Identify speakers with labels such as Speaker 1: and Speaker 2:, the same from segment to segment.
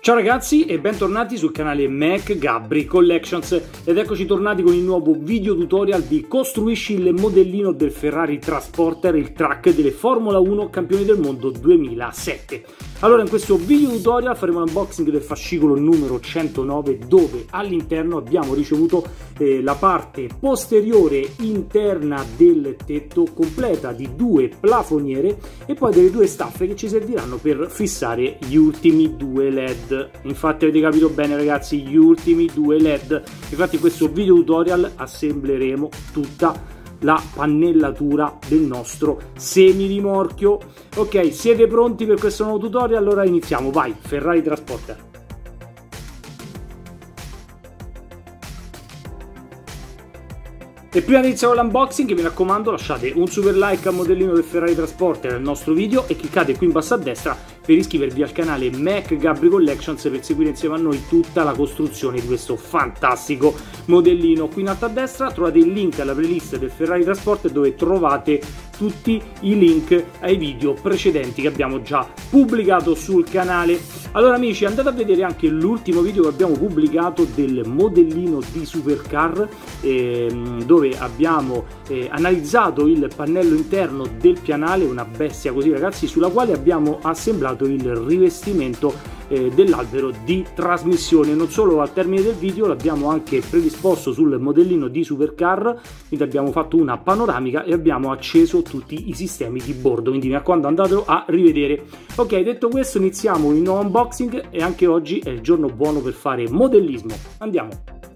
Speaker 1: Ciao ragazzi e bentornati sul canale Mac Gabri Collections ed eccoci tornati con il nuovo video tutorial di Costruisci il modellino del Ferrari Transporter, il track delle Formula 1 campioni del mondo 2007. Allora, in questo video tutorial faremo l'unboxing del fascicolo numero 109 dove all'interno abbiamo ricevuto la parte posteriore interna del tetto completa di due plafoniere e poi delle due staffe che ci serviranno per fissare gli ultimi due LED. Infatti avete capito bene ragazzi, gli ultimi due LED. Infatti in questo video tutorial assembleremo tutta la pannellatura del nostro semirimorchio. Ok, siete pronti per questo nuovo tutorial? Allora iniziamo, vai, Ferrari Transporter. E prima di iniziare l'unboxing mi raccomando lasciate un super like al modellino del Ferrari Transporter nel nostro video e cliccate qui in basso a destra per iscrivervi al canale Mac Gabri Collections per seguire insieme a noi tutta la costruzione di questo fantastico modellino. Qui in alto a destra trovate il link alla playlist del Ferrari Transporter dove trovate tutti i link ai video precedenti che abbiamo già pubblicato sul canale. Allora amici, andate a vedere anche l'ultimo video che abbiamo pubblicato del modellino di Supercar dove abbiamo analizzato il pannello interno del pianale, una bestia così ragazzi, sulla quale abbiamo assemblato il rivestimento dell'albero di trasmissione. Non solo, al termine del video l'abbiamo anche predisposto sul modellino di Supercar, quindi abbiamo fatto una panoramica e abbiamo acceso tutti i sistemi di bordo, quindi mi raccomando andatelo a rivedere. Ok, detto questo iniziamo il nuovo unboxing e anche oggi è il giorno buono per fare modellismo. Andiamo!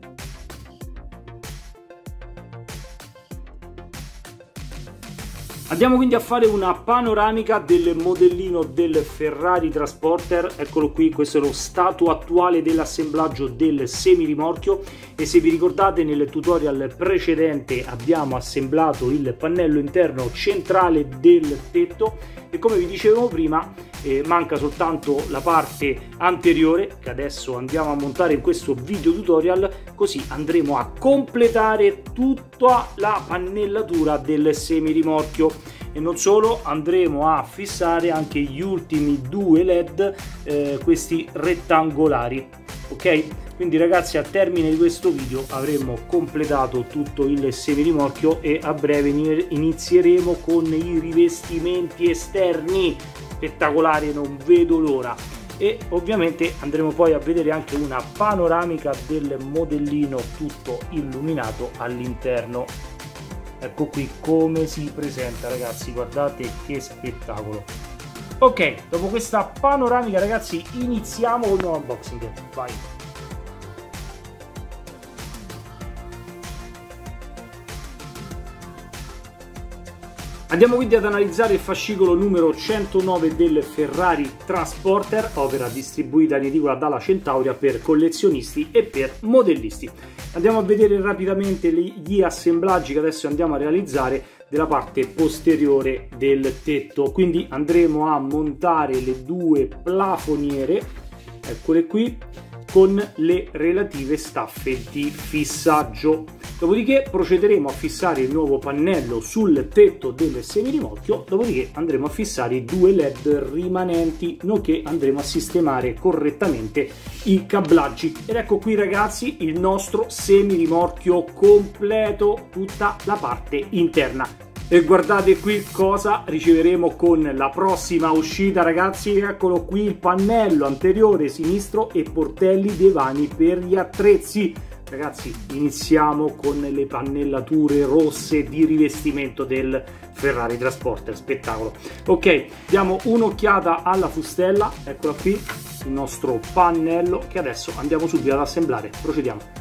Speaker 1: Andiamo quindi a fare una panoramica del modellino del Ferrari Transporter. Eccolo qui, questo è lo stato attuale dell'assemblaggio del semirimorchio e se vi ricordate nel tutorial precedente abbiamo assemblato il pannello interno centrale del tetto e come vi dicevo prima manca soltanto la parte anteriore che adesso andiamo a montare in questo video tutorial, così andremo a completare tutta la pannellatura del semirimorchio. E non solo, andremo a fissare anche gli ultimi due LED, questi rettangolari. Ok, quindi ragazzi al termine di questo video avremo completato tutto il semirimorchio e a breve inizieremo con i rivestimenti esterni. Spettacolare, non vedo l'ora. E ovviamente andremo poi a vedere anche una panoramica del modellino tutto illuminato all'interno. Ecco qui come si presenta ragazzi, guardate che spettacolo. Ok, dopo questa panoramica ragazzi iniziamo con il nuovo unboxing, vai. Andiamo quindi ad analizzare il fascicolo numero 109 del Ferrari Transporter, opera distribuita in edicola dalla Centauria per collezionisti e per modellisti. Andiamo a vedere rapidamente gli assemblaggi che adesso andiamo a realizzare della parte posteriore del tetto. Quindi andremo a montare le due plafoniere, eccole qui, con le relative staffe di fissaggio. Dopodiché procederemo a fissare il nuovo pannello sul tetto del semirimorchio, dopodiché andremo a fissare i due LED rimanenti, nonché andremo a sistemare correttamente i cablaggi. Ed ecco qui ragazzi il nostro semirimorchio completo, tutta la parte interna. E guardate qui cosa riceveremo con la prossima uscita ragazzi, eccolo qui il pannello anteriore sinistro e portelli dei vani per gli attrezzi. Ragazzi iniziamo con le pannellature rosse di rivestimento del Ferrari Transporter, spettacolo. Ok, diamo un'occhiata alla fustella, eccola qui, il nostro pannello che adesso andiamo subito ad assemblare, procediamo.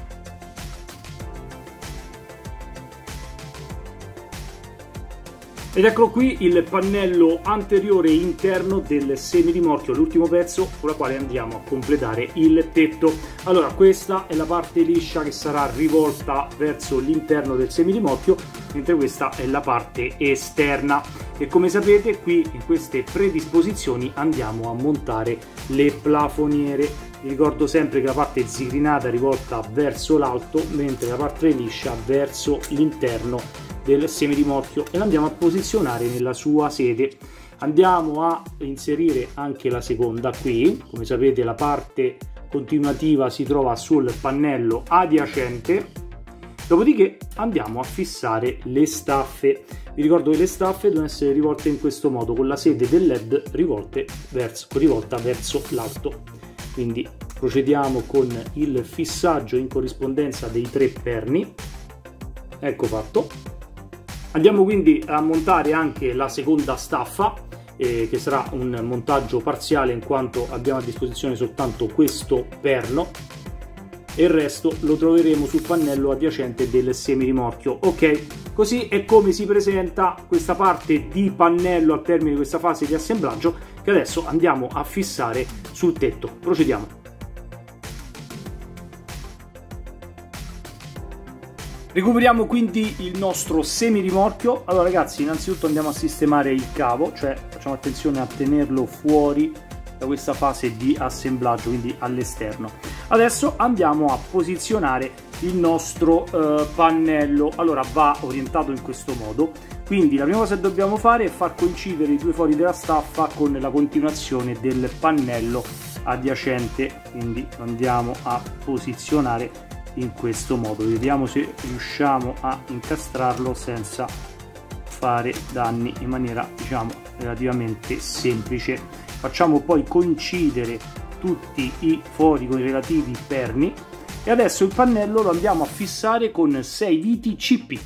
Speaker 1: Ed eccolo qui il pannello anteriore interno del semirimorchio, l'ultimo pezzo con la quale andiamo a completare il tetto. Allora, questa è la parte liscia che sarà rivolta verso l'interno del semirimorchio, mentre questa è la parte esterna. E come sapete qui in queste predisposizioni andiamo a montare le plafoniere. Vi ricordo sempre che la parte zigrinata è rivolta verso l'alto, mentre la parte liscia verso l'interno del seme di morchio e lo andiamo a posizionare nella sua sede. Andiamo a inserire anche la seconda qui. Come sapete, la parte continuativa si trova sul pannello adiacente. Dopodiché andiamo a fissare le staffe. Vi ricordo che le staffe devono essere rivolte in questo modo, con la sede del LED rivolta verso l'alto. Quindi procediamo con il fissaggio in corrispondenza dei 3 perni. Ecco fatto. Andiamo quindi a montare anche la seconda staffa, che sarà un montaggio parziale in quanto abbiamo a disposizione soltanto questo perno e il resto lo troveremo sul pannello adiacente del seme di morchio. Ok, così è come si presenta questa parte di pannello al termine di questa fase di assemblaggio, che adesso andiamo a fissare sul tetto. Procediamo. Recuperiamo quindi il nostro semirimorchio. Allora ragazzi, innanzitutto andiamo a sistemare il cavo, cioè facciamo attenzione a tenerlo fuori da questa fase di assemblaggio, quindi all'esterno. Adesso andiamo a posizionare il nostro pannello. Allora va orientato in questo modo, quindi la prima cosa che dobbiamo fare è far coincidere i 2 fori della staffa con la continuazione del pannello adiacente, quindi lo andiamo a posizionare in questo modo. Vediamo se riusciamo a incastrarlo senza fare danni, in maniera diciamo relativamente semplice. Facciamo poi coincidere tutti i fori con i relativi perni e adesso il pannello lo andiamo a fissare con 6 viti CP.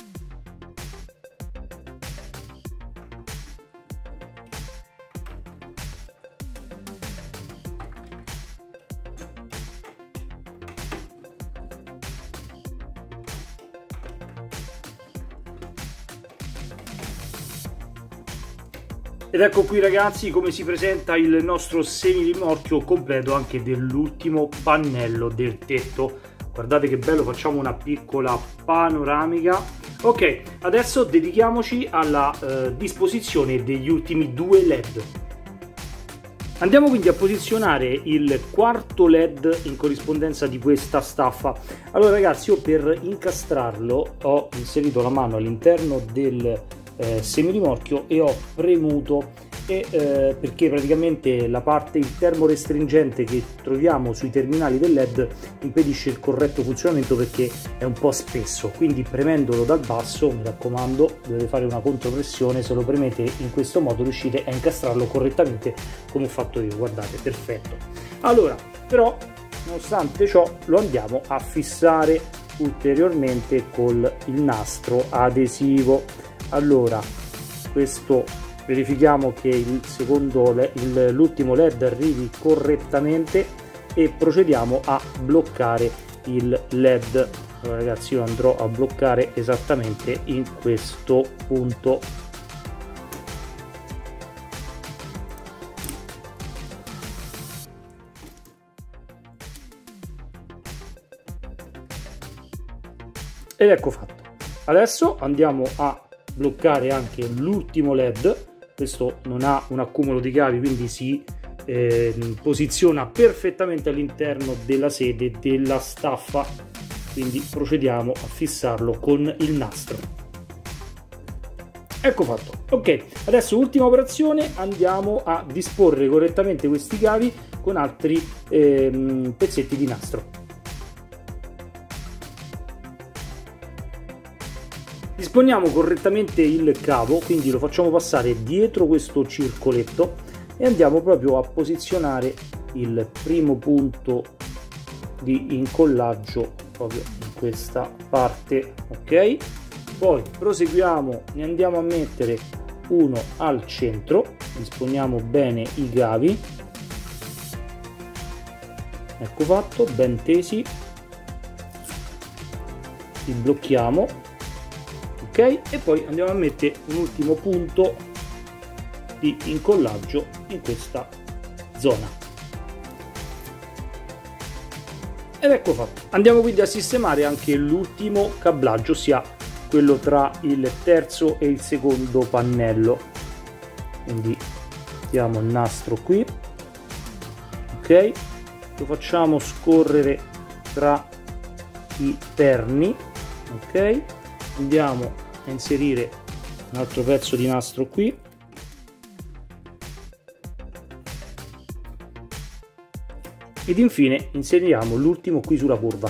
Speaker 1: Ed ecco qui ragazzi come si presenta il nostro semirimorchio completo anche dell'ultimo pannello del tetto. Guardate che bello, facciamo una piccola panoramica. Ok, adesso dedichiamoci alla disposizione degli ultimi 2 LED. Andiamo quindi a posizionare il quarto LED in corrispondenza di questa staffa. Allora ragazzi, io per incastrarlo ho inserito la mano all'interno del semirimorchio e ho premuto perché praticamente il termorestringente che troviamo sui terminali del LED impedisce il corretto funzionamento perché è un po' spesso, quindi premendolo dal basso, mi raccomando, dovete fare una contropressione. Se lo premete in questo modo riuscite a incastrarlo correttamente come ho fatto io. Guardate, perfetto. Allora però nonostante ciò lo andiamo a fissare ulteriormente con il nastro adesivo. Allora, questo verifichiamo che l'ultimo LED arrivi correttamente e procediamo a bloccare il LED. Allora ragazzi, io andrò a bloccare esattamente in questo punto. Ed ecco fatto. Adesso andiamo a bloccare anche l'ultimo LED. Questo non ha un accumulo di cavi, quindi si posiziona perfettamente all'interno della sede della staffa, quindi procediamo a fissarlo con il nastro. Ecco fatto. Ok, adesso ultima operazione, andiamo a disporre correttamente questi cavi con altri pezzetti di nastro. Disponiamo correttamente il cavo, quindi lo facciamo passare dietro questo circoletto e andiamo proprio a posizionare il primo punto di incollaggio proprio in questa parte. Ok, poi proseguiamo, ne andiamo a mettere uno al centro, disponiamo bene i cavi, ecco fatto, ben tesi, li blocchiamo. Ok, e poi andiamo a mettere un ultimo punto di incollaggio in questa zona. Ed ecco fatto. Andiamo quindi a sistemare anche l'ultimo cablaggio, ossia quello tra il terzo e il secondo pannello. Quindi mettiamo il nastro qui, ok, lo facciamo scorrere tra i perni, ok, andiamo a inserire un altro pezzo di nastro qui. Ed infine inseriamo l'ultimo qui sulla curva.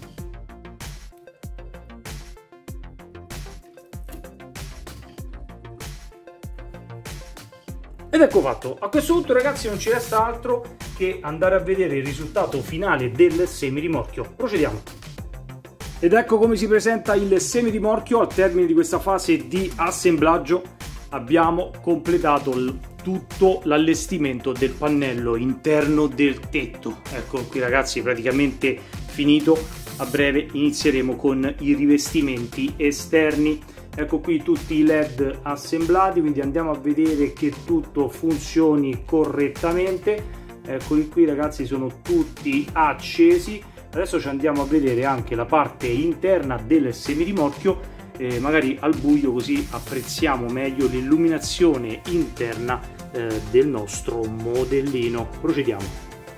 Speaker 1: Ed ecco fatto. A questo punto, ragazzi, non ci resta altro che andare a vedere il risultato finale del semirimorchio. Procediamo. Ed ecco come si presenta il semirimorchio al termine di questa fase di assemblaggio. Abbiamo completato tutto l'allestimento del pannello interno del tetto. Eccolo qui, ragazzi, praticamente finito. A breve inizieremo con i rivestimenti esterni. Ecco qui tutti i LED assemblati, quindi andiamo a vedere che tutto funzioni correttamente. Eccoli qui, ragazzi, sono tutti accesi. Adesso ci andiamo a vedere anche la parte interna del semirimorchio, magari al buio, così apprezziamo meglio l'illuminazione interna del nostro modellino. Procediamo.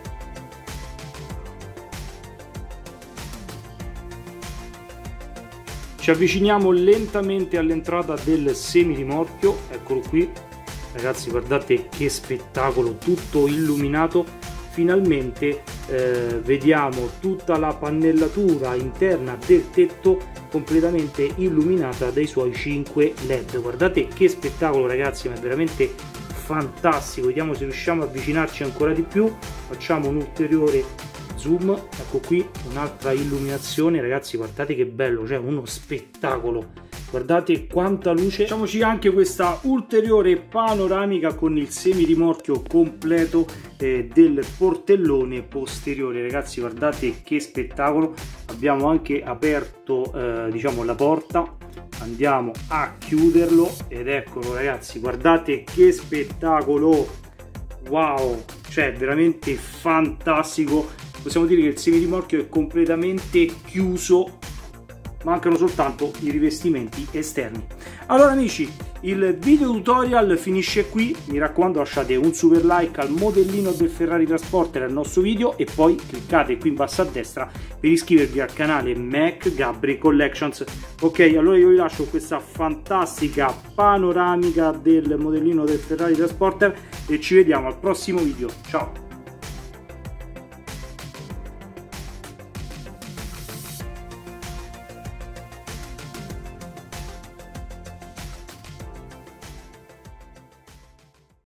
Speaker 1: Ci avviciniamo lentamente all'entrata del semirimorchio. Eccolo qui, ragazzi, guardate che spettacolo, tutto illuminato. Finalmente vediamo tutta la pannellatura interna del tetto completamente illuminata dai suoi 5 LED. Guardate che spettacolo, ragazzi, ma è veramente fantastico. Vediamo se riusciamo a avvicinarci ancora di più. Facciamo un ulteriore zoom. Ecco qui un'altra illuminazione, ragazzi, guardate che bello, cioè uno spettacolo. Guardate quanta luce. Facciamoci anche questa ulteriore panoramica con il semirimorchio completo del portellone posteriore. Ragazzi, guardate che spettacolo. Abbiamo anche aperto diciamo la porta. Andiamo a chiuderlo ed eccolo, ragazzi, guardate che spettacolo. Wow, cioè veramente fantastico. Possiamo dire che il semirimorchio è completamente chiuso, mancano soltanto i rivestimenti esterni. Allora, amici, il video tutorial finisce qui. Mi raccomando, lasciate un super like al modellino del Ferrari Transporter al nostro video e poi cliccate qui in basso a destra per iscrivervi al canale Mac Gabri Collections. Ok, allora io vi lascio questa fantastica panoramica del modellino del Ferrari Transporter e ci vediamo al prossimo video. Ciao!